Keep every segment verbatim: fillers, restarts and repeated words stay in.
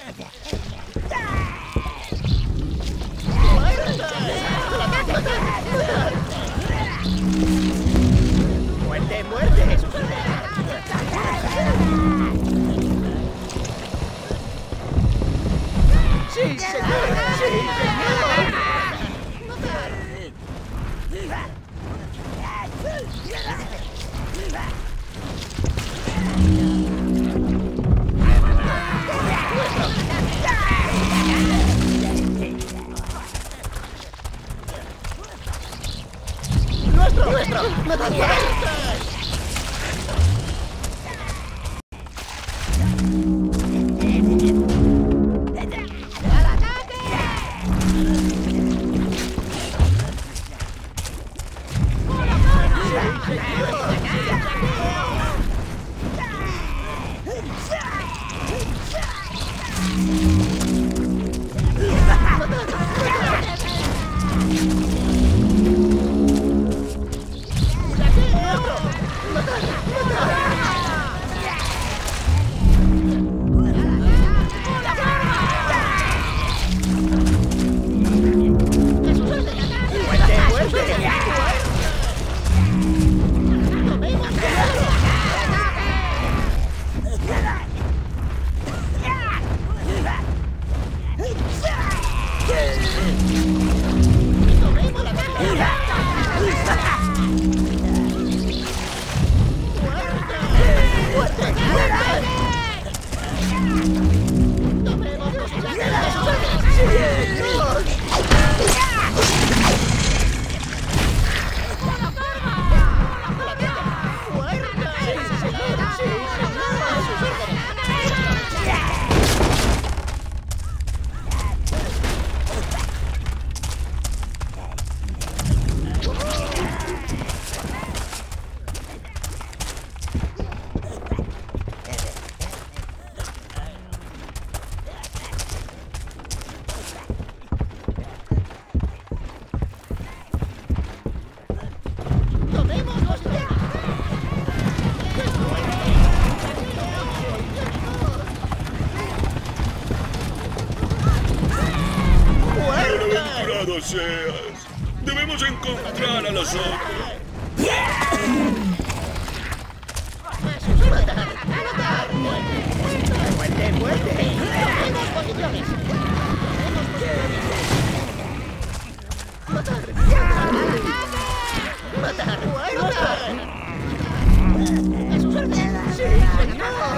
¡Muerte, muerte! ¡Sí, señor! ¡Sí, señor! ¡Nuestro! ¡Nuestro! ¡Nuestro! Seas. Debemos encontrar a los otros. ¡Muerte, muerte! ¡Tenemos posiciones! ¡Matar! ¡Matar! ¡Matar! ¡A sus órdenes! ¡Sí, señor!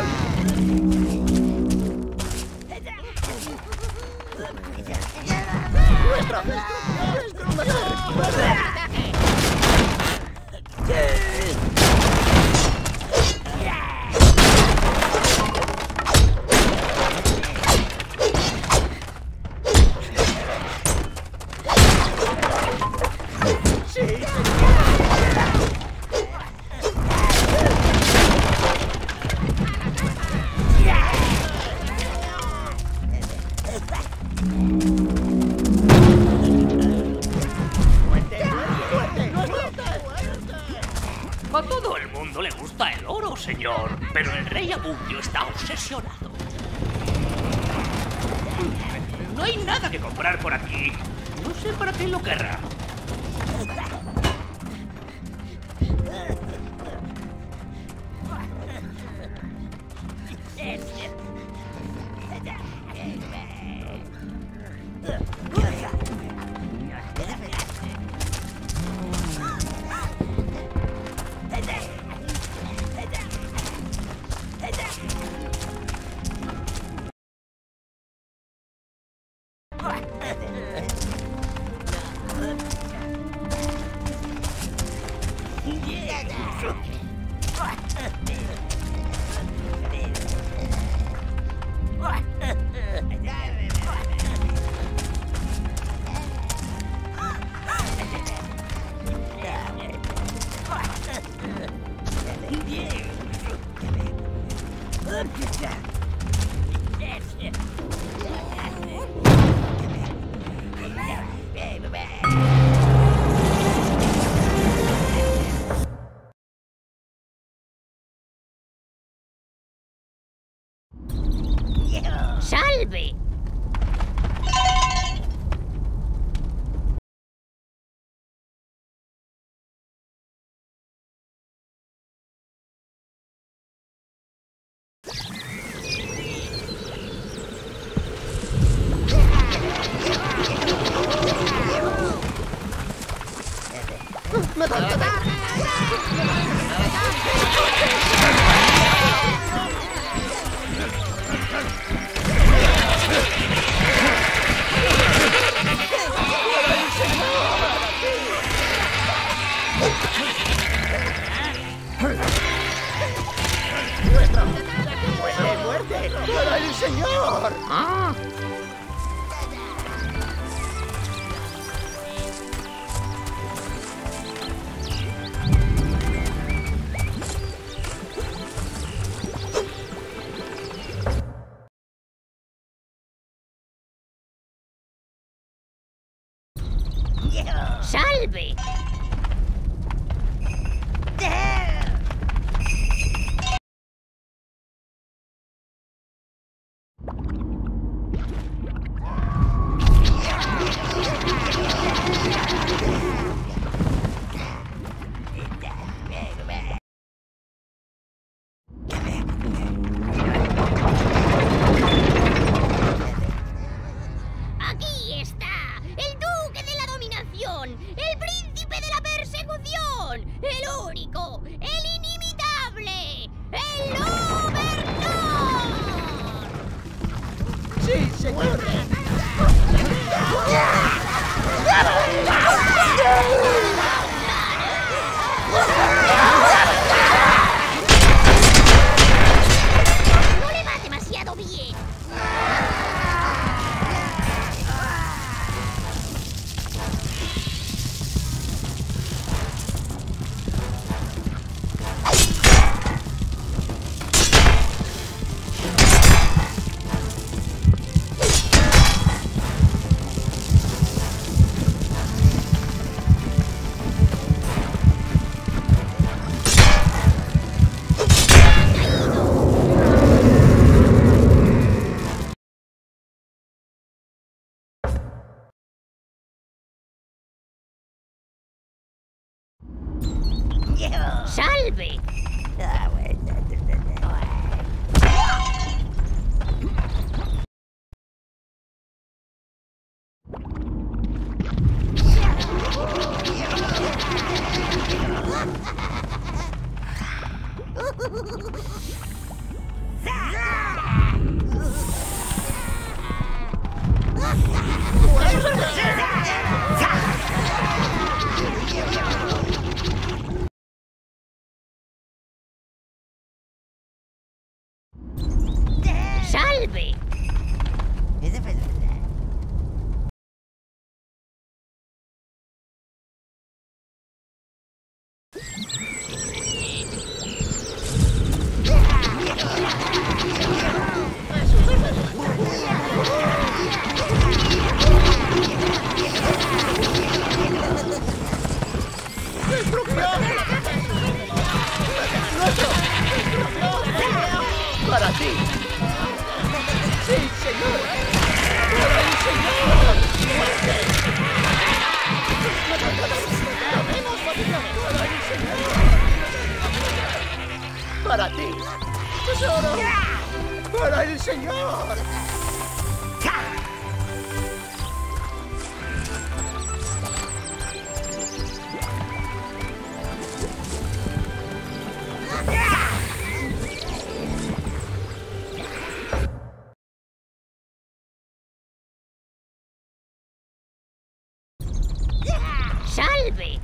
¡Nuestro! ¡Nuestro! ¡Matar! ¡Matar! A todo el mundo le gusta el oro, señor, pero el rey Abundio está obsesionado. No hay nada que comprar por aquí. No sé para qué lo querrá. Yeah. ¡Salve! ¡Muerte, muerte! ¡Para el señor! ¿Ah? ¡Salve! Aquí está, el duque de la dominación, el príncipe de la persecución, el único, el inimitable, el Overlord. ¡Sí, señor! No le va demasiado bien. ¡Salve! ¡Salve! ¡Para ti! ¡Sí, señor! ¡Para el señor! ¡Muerte! ¡Para ti! ¡Tesoro! ¡Para el señor! ¡Salve!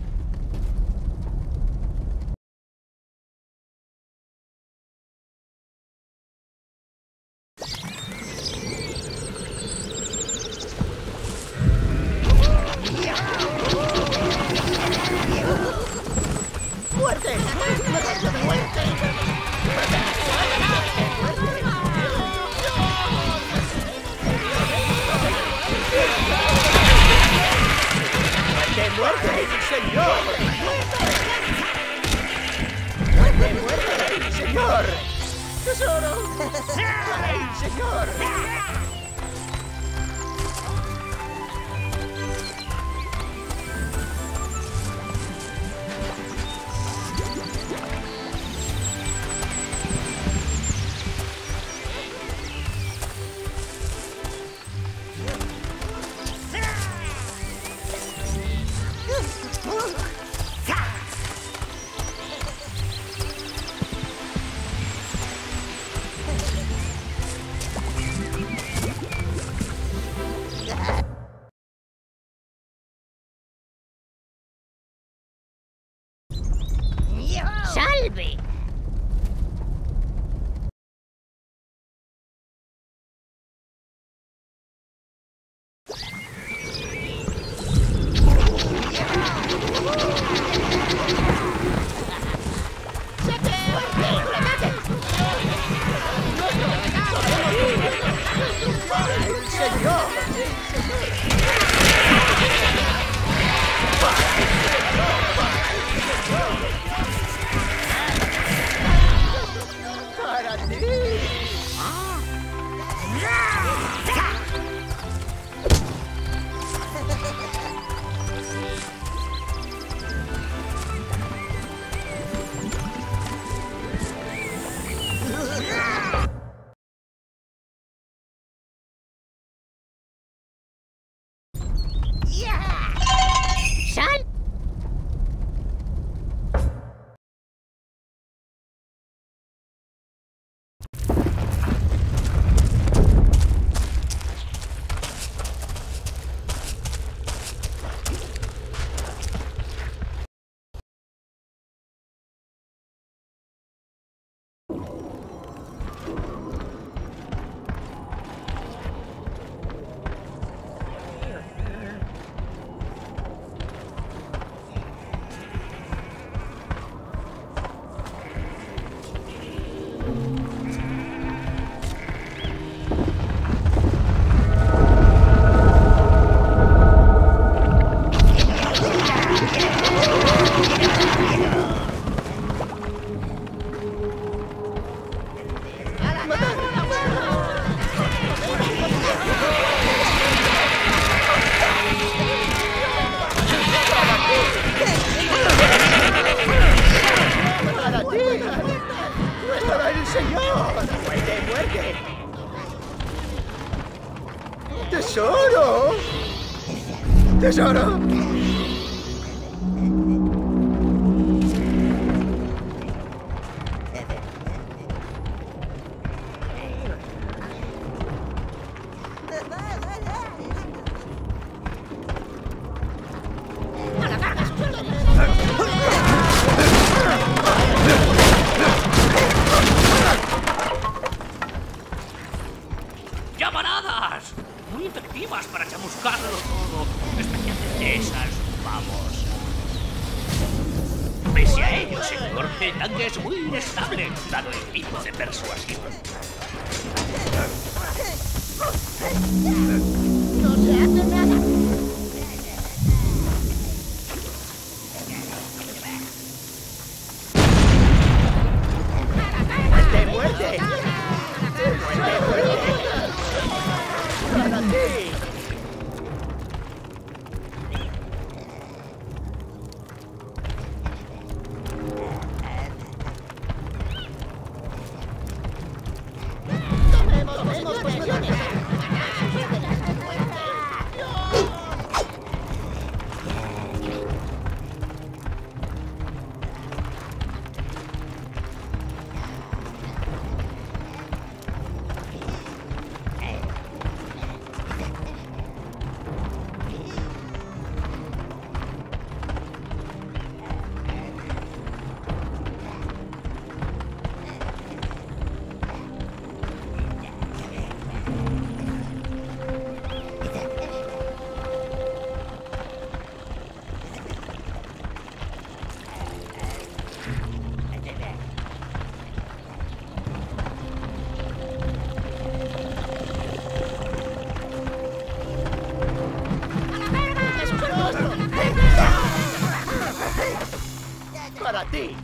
¡Muerte! ¡Muerte! ¡Muerte, muerte, señor! ¡Muerte, muerte, señor! ¡Tesoro! ¡Ay, señor! ¡Tesoro! ¡Tesoro! ¡Llamaradas! Muy efectivas para chamuscarlo todo. Especialmente esas, vamos. Pese a ello, señor, el tanque es muy inestable, dado el tipo de persuasión. No se hace nada. ¡Muerte, muerte! ¡Muerte, muerte! ¡Para ti! Tomemos, tomemos posiciones. Para ti.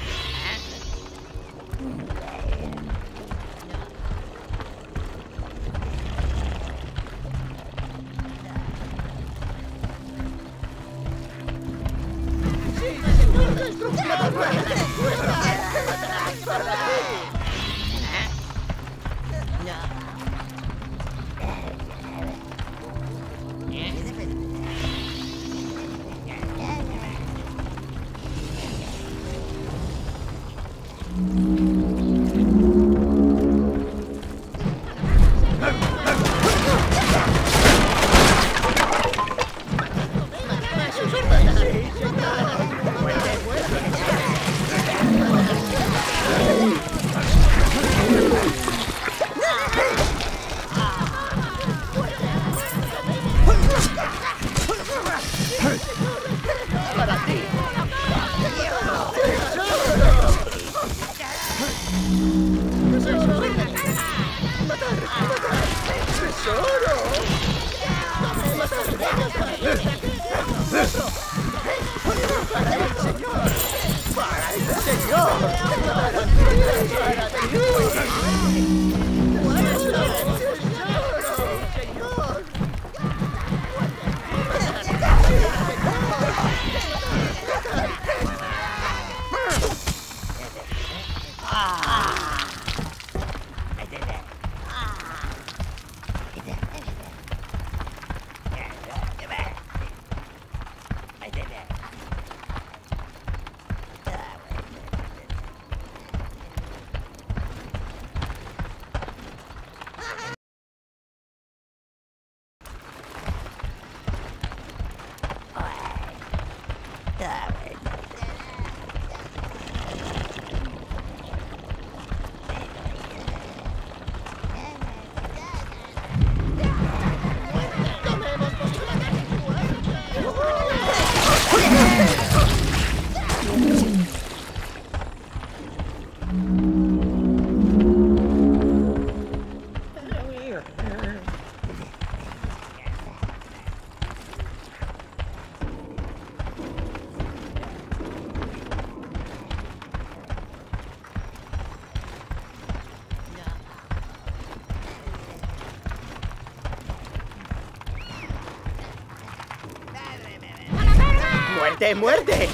¡Muerte, muerte!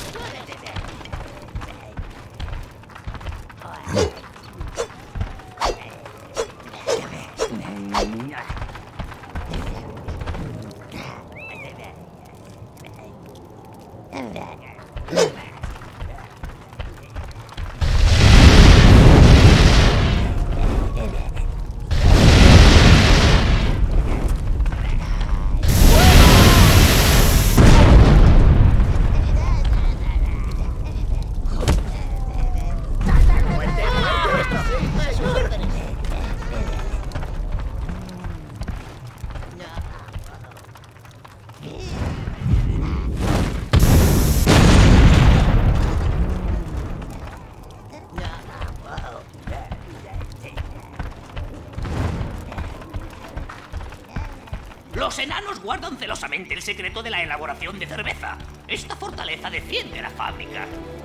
Los enanos guardan celosamente el secreto de la elaboración de cerveza. Esta fortaleza defiende la fábrica.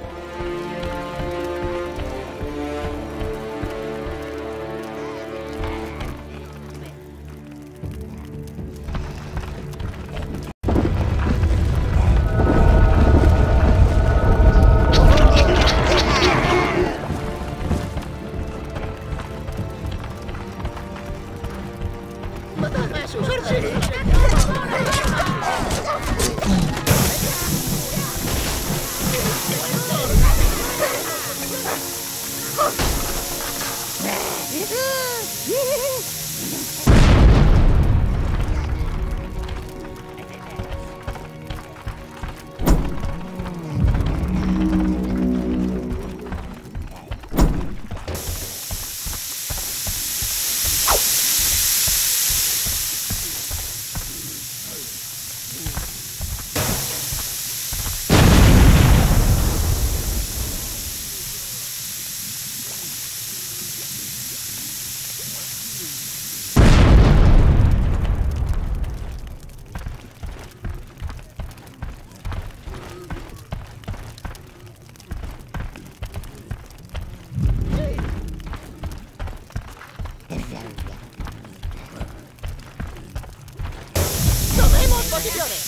¡Tomemos posiciones!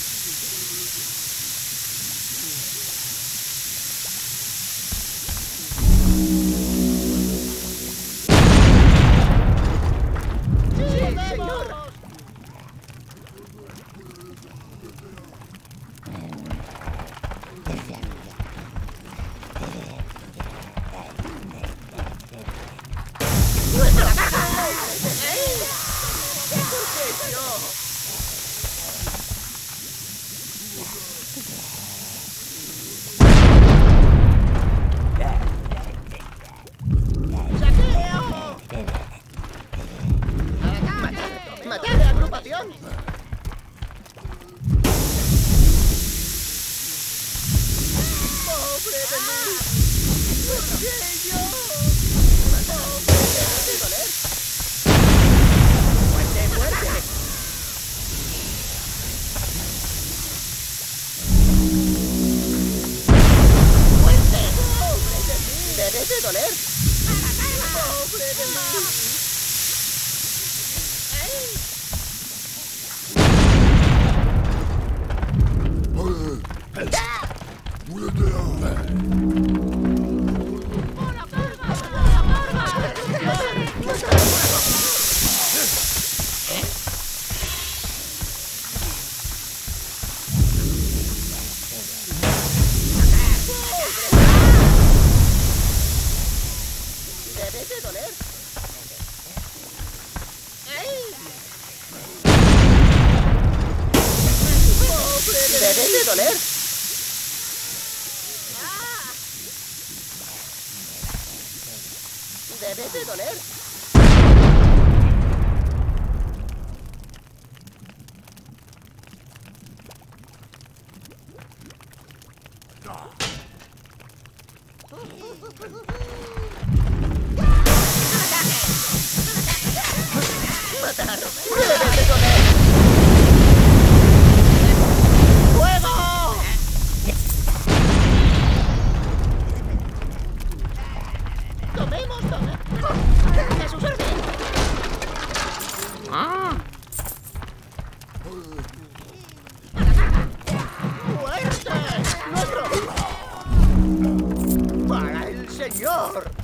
¡Sí, señor! ¡Nuestra caja! ¡Matar a agrupación! ¡Pobre de mí! ¡Pequeño! ¡Pobre de doler! ¡Muerte, muerte! ¡Muerte! ¡Pobre de mí! ¡Debes de doler! ¡Pobre de mí! Debes de doler. Debes de doler. Debes de doler. Matar. Debes de doler. ¡Fuego! Tomemos, tomemos. A sus órdenes. Ah. ¡Muerte! ¡Nuestro! ¡Para el señor!